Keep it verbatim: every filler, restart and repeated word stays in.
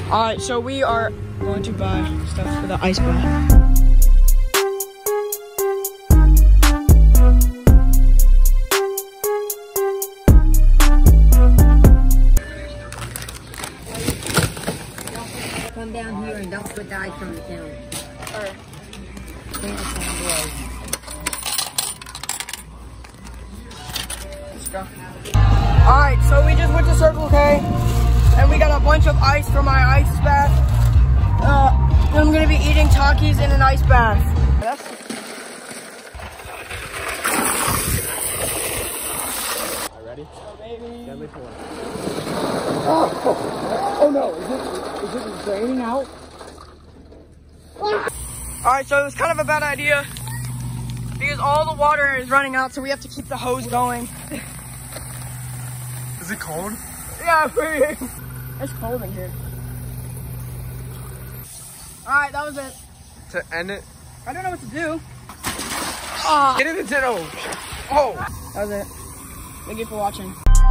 Alright, so we are going to buy stuff for the ice bath. Come down here and don't put the ice on the counter. Alright. Let's go. Alright, so we just went to Circle K and we got a bunch of ice for my ice bath. Uh, I'm gonna be eating Takis in an ice bath. That's Ready? oh, baby. Deadly four. Oh, oh no, is it, is it draining out? Alright, so it was kind of a bad idea because all the water is running out, so we have to keep the hose going. Is it cold? Yeah, pretty. It's cold in here. Alright, that was it. To end it? I don't know what to do. Ah. Get in the ditto! Oh! That was it. Thank you for watching.